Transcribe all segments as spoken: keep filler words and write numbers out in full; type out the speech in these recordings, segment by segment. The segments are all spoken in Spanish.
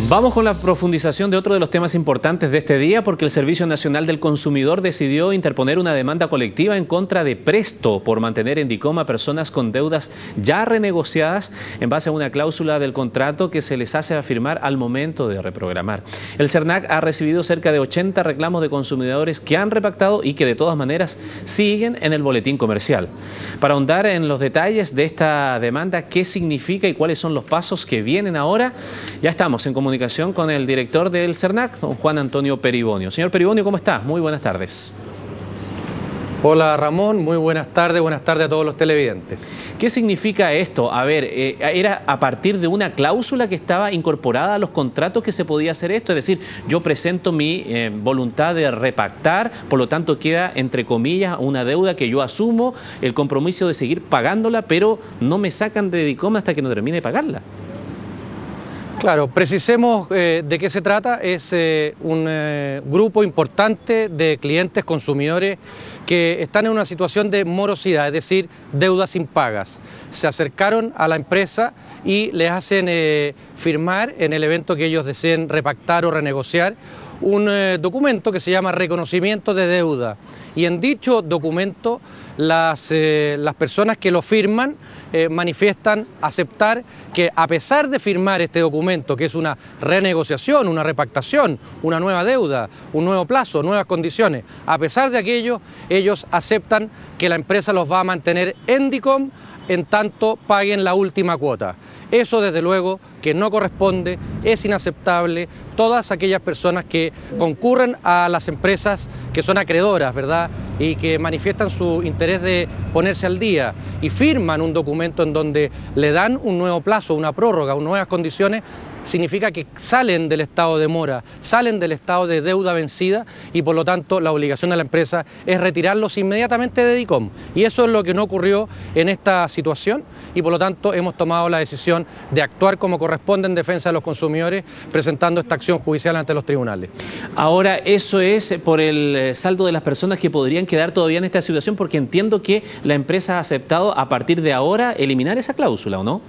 Vamos con la profundización de otro de los temas importantes de este día, porque el Servicio Nacional del Consumidor decidió interponer una demanda colectiva en contra de Presto por mantener en DICOM a personas con deudas ya renegociadas en base a una cláusula del contrato que se les hace firmar al momento de reprogramar. El SERNAC ha recibido cerca de ochenta reclamos de consumidores que han repactado y que de todas maneras siguen en el boletín comercial. Para ahondar en los detalles de esta demanda, qué significa y cuáles son los pasos que vienen ahora, ya estamos en comunicación con el director del SERNAC, don Juan Antonio Peribonio. Señor Peribonio, ¿cómo está? Muy buenas tardes. Hola Ramón, muy buenas tardes, buenas tardes a todos los televidentes. ¿Qué significa esto? A ver, eh, ¿era a partir de una cláusula que estaba incorporada a los contratos que se podía hacer esto? Es decir, yo presento mi eh, voluntad de repactar, por lo tanto queda, entre comillas, una deuda que yo asumo, el compromiso de seguir pagándola, pero no me sacan de DICOM hasta que no termine de pagarla. Claro, precisemos eh, de qué se trata. Es eh, un eh, grupo importante de clientes consumidores que están en una situación de morosidad, es decir, deudas impagas. Se acercaron a la empresa y les hacen eh, firmar en el evento que ellos deseen repactar o renegociar un eh, documento que se llama reconocimiento de deuda, y en dicho documento las, eh, las personas que lo firman eh, manifiestan aceptar que, a pesar de firmar este documento, que es una renegociación, una repactación, una nueva deuda, un nuevo plazo, nuevas condiciones, a pesar de aquello, ellos aceptan que la empresa los va a mantener en DICOM en tanto paguen la última cuota. Eso desde luego que no corresponde, es inaceptable. Todas aquellas personas que concurren a las empresas que son acreedoras, ¿verdad?, y que manifiestan su interés de ponerse al día y firman un documento en donde le dan un nuevo plazo, una prórroga, nuevas condiciones, significa que salen del estado de mora, salen del estado de deuda vencida, y por lo tanto la obligación de la empresa es retirarlos inmediatamente de DICOM. Y eso es lo que no ocurrió en esta situación, y por lo tanto hemos tomado la decisión de actuar como corresponde en defensa de los consumidores, presentando esta acción judicial ante los tribunales. Ahora, eso es por el saldo de las personas que podrían quedar todavía en esta situación, porque entiendo que la empresa ha aceptado a partir de ahora eliminar esa cláusula, ¿o no?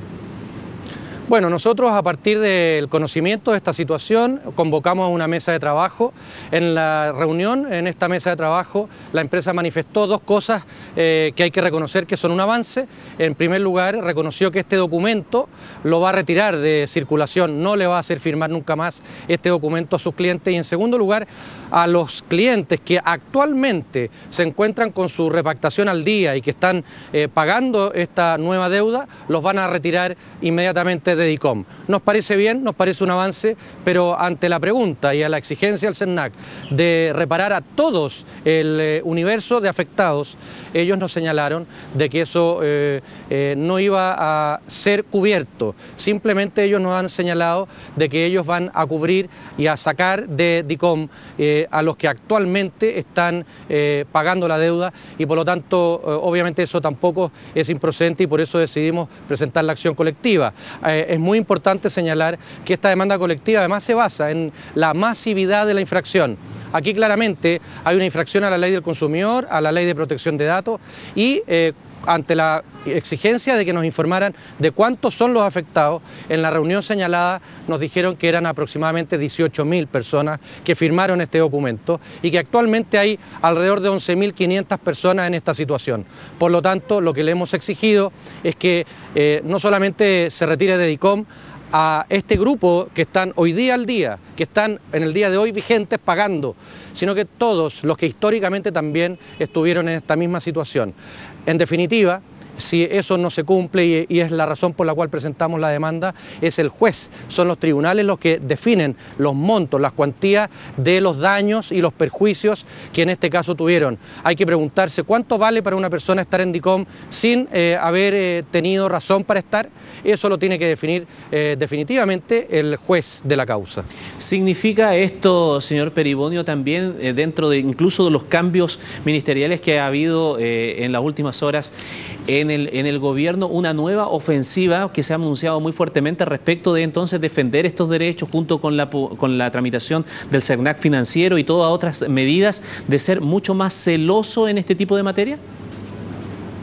Bueno, nosotros, a partir del conocimiento de esta situación, convocamos a una mesa de trabajo. En la reunión, en esta mesa de trabajo, la empresa manifestó dos cosas eh, que hay que reconocer que son un avance. En primer lugar, reconoció que este documento lo va a retirar de circulación, no le va a hacer firmar nunca más este documento a sus clientes. Y en segundo lugar, a los clientes que actualmente se encuentran con su repactación al día y que están eh, pagando esta nueva deuda, los van a retirar inmediatamente de DICOM. Nos parece bien, nos parece un avance, pero ante la pregunta y a la exigencia del SERNAC de reparar a todos el eh, universo de afectados, ellos nos señalaron de que eso eh, eh, no iba a ser cubierto. Simplemente ellos nos han señalado de que ellos van a cubrir y a sacar de DICOM eh, a los que actualmente están eh, pagando la deuda, y por lo tanto eh, obviamente eso tampoco es improcedente, y por eso decidimos presentar la acción colectiva. Eh, es muy importante señalar que esta demanda colectiva además se basa en la masividad de la infracción. Aquí claramente hay una infracción a la ley del consumidor, a la ley de protección de datos, y eh, ante la exigencia de que nos informaran de cuántos son los afectados, en la reunión señalada nos dijeron que eran aproximadamente dieciocho mil personas que firmaron este documento, y que actualmente hay alrededor de once mil quinientas personas en esta situación. Por lo tanto, lo que le hemos exigido es que eh, no solamente se retire de DICOM a este grupo que están hoy día al día, que están en el día de hoy vigentes pagando, sino que todos los que históricamente también estuvieron en esta misma situación. En definitiva, si eso no se cumple, y, y es la razón por la cual presentamos la demanda, es el juez, son los tribunales los que definen los montos, las cuantías de los daños y los perjuicios que en este caso tuvieron. Hay que preguntarse cuánto vale para una persona estar en DICOM sin eh, haber eh, tenido razón para estar. Eso lo tiene que definir eh, definitivamente el juez de la causa. ¿Significa esto, señor Peribonio, también eh, dentro de incluso de los cambios ministeriales que ha habido eh, en las últimas horas en el, en el gobierno, una nueva ofensiva que se ha anunciado muy fuertemente respecto de entonces defender estos derechos junto con la, con la tramitación del SERNAC financiero y todas otras medidas, de ser mucho más celoso en este tipo de materia?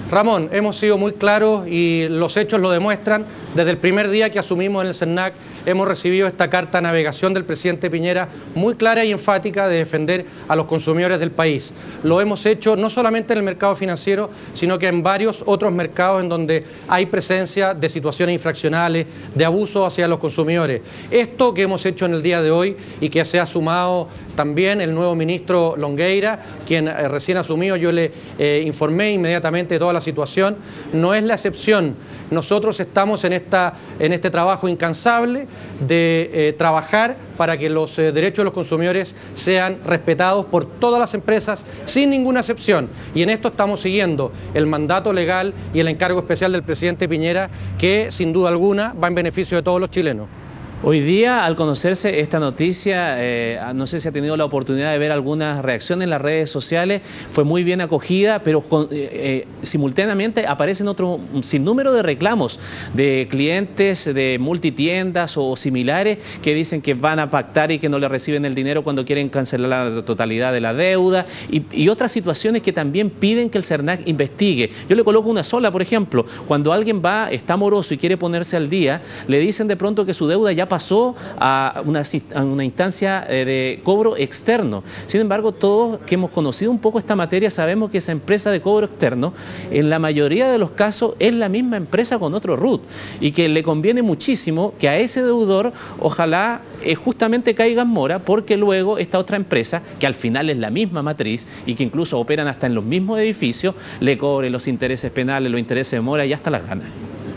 Ramón, hemos sido muy claros y los hechos lo demuestran. Desde el primer día que asumimos en el CERNAC hemos recibido esta carta de navegación del presidente Piñera muy clara y enfática de defender a los consumidores del país. Lo hemos hecho no solamente en el mercado financiero, sino que en varios otros mercados en donde hay presencia de situaciones infraccionales, de abuso hacia los consumidores. Esto que hemos hecho en el día de hoy y que se ha sumado también el nuevo ministro Longueira, quien eh, recién asumió, yo le eh, informé inmediatamente de toda la situación, no es la excepción. Nosotros estamos en, esta, en este trabajo incansable de eh, trabajar para que los eh, derechos de los consumidores sean respetados por todas las empresas sin ninguna excepción. Y en esto estamos siguiendo el mandato legal y el encargo especial del presidente Piñera, que sin duda alguna va en beneficio de todos los chilenos. Hoy día, al conocerse esta noticia, eh, no sé si ha tenido la oportunidad de ver algunas reacciones en las redes sociales, fue muy bien acogida, pero con, eh, eh, simultáneamente aparecen otro un sinnúmero de reclamos de clientes de multitiendas o similares que dicen que van a pactar y que no le reciben el dinero cuando quieren cancelar la totalidad de la deuda y, y otras situaciones que también piden que el CERNAC investigue. Yo le coloco una sola, por ejemplo, cuando alguien va, está moroso y quiere ponerse al día, le dicen de pronto que su deuda ya pasó a una, a una instancia de cobro externo. Sin embargo, todos que hemos conocido un poco esta materia sabemos que esa empresa de cobro externo en la mayoría de los casos es la misma empresa con otro root y que le conviene muchísimo que a ese deudor ojalá eh, justamente caiga en mora, porque luego esta otra empresa, que al final es la misma matriz y que incluso operan hasta en los mismos edificios, le cobre los intereses penales, los intereses de mora y hasta las ganas.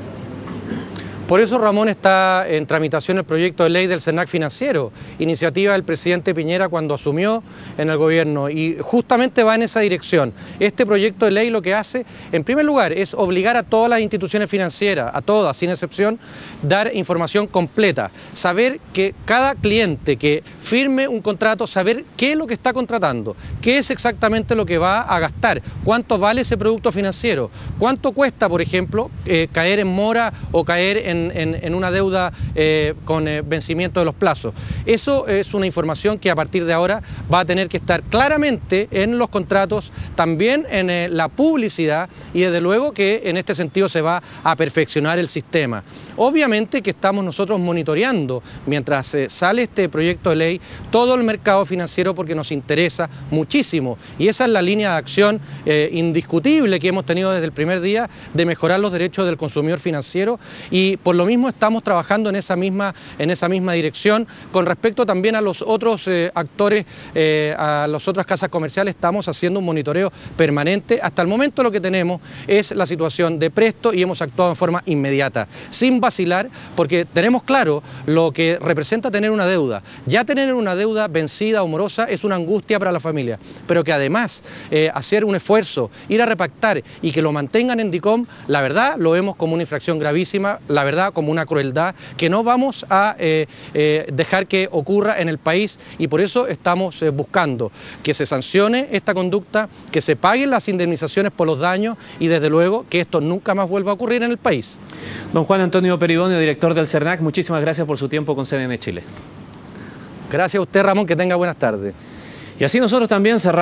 Por eso, Ramón, está en tramitación el proyecto de ley del CERNAC financiero, iniciativa del presidente Piñera cuando asumió en el gobierno, y justamente va en esa dirección. Este proyecto de ley lo que hace, en primer lugar, es obligar a todas las instituciones financieras, a todas, sin excepción, dar información completa, saber que cada cliente que firme un contrato, saber qué es lo que está contratando, qué es exactamente lo que va a gastar, cuánto vale ese producto financiero, cuánto cuesta, por ejemplo, eh, caer en mora o caer en En, en una deuda eh, con eh, vencimiento de los plazos. Eso es una información que a partir de ahora va a tener que estar claramente en los contratos, también en eh, la publicidad, y desde luego que en este sentido se va a perfeccionar el sistema. Obviamente que estamos nosotros monitoreando, mientras eh, sale este proyecto de ley, todo el mercado financiero, porque nos interesa muchísimo, y esa es la línea de acción eh, indiscutible que hemos tenido desde el primer día, de mejorar los derechos del consumidor financiero, y por lo mismo estamos trabajando en esa misma, en esa misma dirección. Con respecto también a los otros eh, actores, eh, a las otras casas comerciales, estamos haciendo un monitoreo permanente. Hasta el momento lo que tenemos es la situación de Presto y hemos actuado en forma inmediata, sin vacilar, porque tenemos claro lo que representa tener una deuda. Ya tener una deuda vencida o morosa es una angustia para la familia, pero que además eh, hacer un esfuerzo, ir a repactar y que lo mantengan en DICOM, la verdad lo vemos como una infracción gravísima, la verdad como una crueldad que no vamos a eh, eh, dejar que ocurra en el país, y por eso estamos eh, buscando que se sancione esta conducta, que se paguen las indemnizaciones por los daños y desde luego que esto nunca más vuelva a ocurrir en el país. Don Juan Antonio Peribonio, director del CERNAC, muchísimas gracias por su tiempo con C N N Chile. Gracias a usted, Ramón, que tenga buenas tardes. Y así nosotros también cerramos.